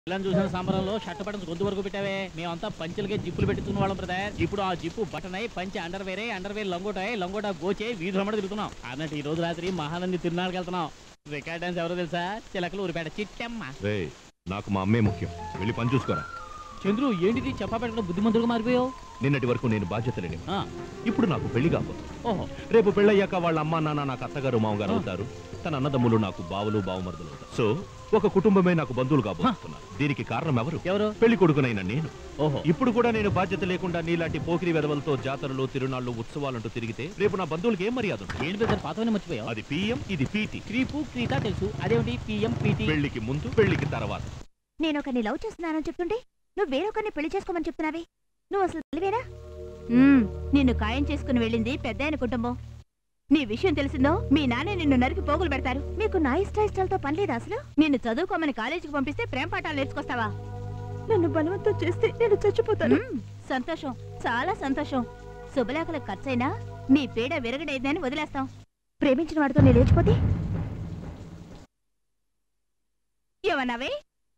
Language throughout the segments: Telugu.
పిల్లని చూసిన సంబరంలో షర్ట్ బటన్స్ గొంతు వరకు పెట్టావే. మేమంతా పంచులకే జిప్పులు పెట్టుకున్న వాళ్ళం బ్రదర్. ఇప్పుడు ఆ జిప్పు బటన్ అయి పంచి అండర్వేరే, అండర్వేర్ లంగోటాయి, లంగోటా గోచే వీధులమ్మడి తిరుగుతున్నాం. అన్నట్టు ఈ రోజు రాత్రి మహానంది తిరునాళ్ళకి వెళ్తున్నాం. రికార్డ్ డాన్స్ ఎవరో తెలుసా? చిలకలు ఊరిపేట చిట్టమ్మ. నాకు మా అమ్మే ముఖ్యం, వెళ్ళి పని చూసుకోరా. చంద్రు ఏంటిది చెప్పా పెట్టడం బుద్ధిమంతుడుగా మారిపోయావు? నిన్నటి వరకు నేను బాధ్యత లేని, ఇప్పుడు నాకు పెళ్లి కాబోతుంది. ఓహో, రేపు పెళ్ళయ్యాక వాళ్ళ అమ్మా నాన్న నాకు అత్తగారు మామగారు అవుతారు, తన అన్నదమ్ములు నాకు బావులు బావుమరుదులు అవుతారు. సో ఒక కుటుంబమే నాకు బంధువులు కాబోతున్నారు. దీనికి కారణం ఎవరు? పెళ్లి కొడుకునైనా నేను. ఓహో, ఇప్పుడు కూడా నేను బాధ్యత లేకుండా నీలాంటి పోకిరి వెధవలతో జాతరలు, తిరునాళ్లు, ఉత్సవాలంటూ తిరిగితే రేపు నా బంధువులకి ఏం మర్యాద? పాతవని మర్చిపోయావు. అది పిఎం, ఇది పీటీ. క్రీపు క్రీత తెలుసు, అదేమిటి పిఎం పీటీ? పెళ్లికి ముందు, పెళ్లికి తర్వాత. నేను ఒకరిని లవ్ చేస్తున్నానని చెప్తుంటే నువ్వు వేరొకరిని పెళ్లి చేసుకోమని చెప్తున్నావే, నువ్వు అసలు తెలివేనా? నిన్ను ఖాయం చేసుకుని వెళ్ళింది పెద్ద ఆయన కుటుంబం. నీ విషయం తెలిసిందో మీ నాన్న నిన్ను నరికి పోగులు పెడతారు. మీకు నా ఇష్టాలతో పనిలేదు అసలు. నిన్ను చదువుకోమని కాలేజీకి పంపిస్తే ప్రేమ పాఠాలు నేర్చుకొస్తావా? నన్ను బలవంతం చేస్తే నేను చచ్చిపోతాను. సంతోషం, చాలా సంతోషం. శుభలేఖలకు ఖర్చైనా నీ పీడ విరగడైందని వదిలేస్తాం. ప్రేమించిన వాడితో నేను లేచిపోతే ఏమన్నావే?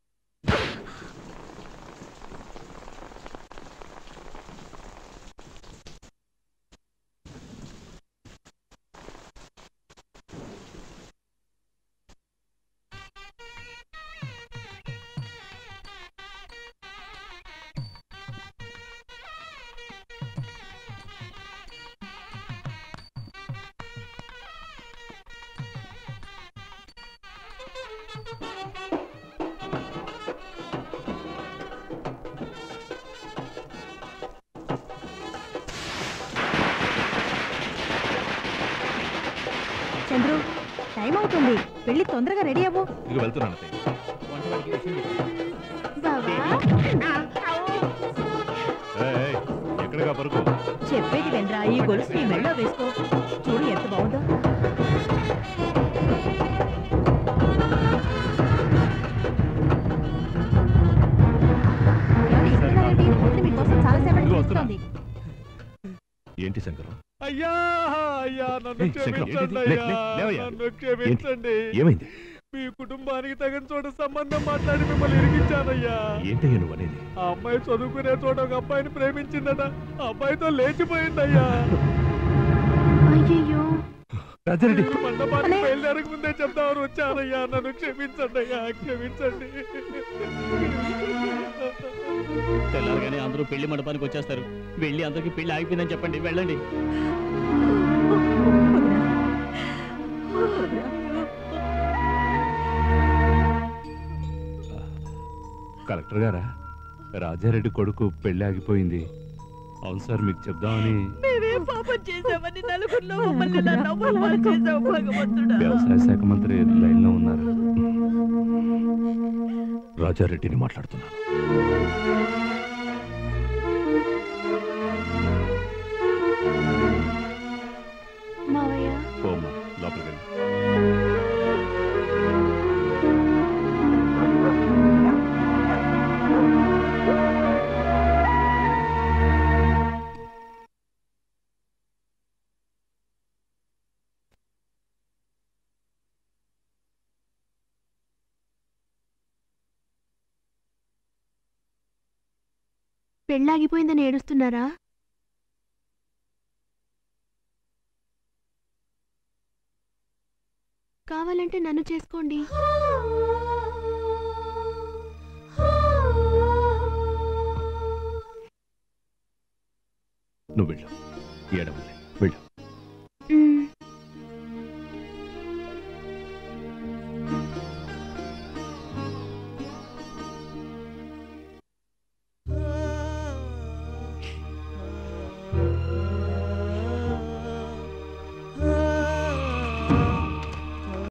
చంద్రు, టైం అవుతుంది, వెళ్ళి తొందరగా రెడీ అవ్వు. ఇక వెళ్తున్నాను. ఎక్కడగా పరుకు? చెప్పేది వెండ్రా, ఈ గొలుసు నీ మెళ్ళో వేసుకో. చూడు ఎంత బాగుందో. ఏంటి శంకరం? అయ్యా అయ్యా, నన్ను క్షమించండి అయ్యా, నన్ను క్షమించండి. ఏమైంది? మీ కుటుంబానికి తగిన చోట సంబంధం మాట్లాడి మిమ్మల్ని ఇరికించానయ్యా. ఏంటయ్యా నువ్వు అనేది? ఆ అమ్మాయి చదువుకునే చోట ఒక అబ్బాయిని ప్రేమించిందట, ఆ అబ్బాయితో లేచిపోయిందయ్యా. అయ్యో, మండపానికి బయలుదేరక ముందే చెప్తామని వచ్చానయ్యా, నన్ను క్షమించండి అయ్యా, క్షమించండి. తెల్లారగానే అందరూ పెళ్లి మండపానికి వచ్చేస్తారు. వెళ్ళి అందరికి పెళ్లి ఆగిపోయిందని చెప్పండి, వెళ్ళండి. కలెక్టర్ గారా, రాజారెడ్డి కొడుకు పెళ్లి ఆగిపోయింది. అవును సార్, మీకు చెప్దామని. వ్యవసాయ శాఖ మంత్రి లైన్లో ఉన్నారు. రాజారెడ్డిని మాట్లాడుతున్నాను. ఓమ్మా, లోపలికి వెళ్ళి. పెళ్ళాగిపోయిందని ఏడుస్తున్నారా? కావాలంటే నన్ను చేసుకోండి. నువ్వు వెళ్ళు, ఏడవలే, వెళ్ళు.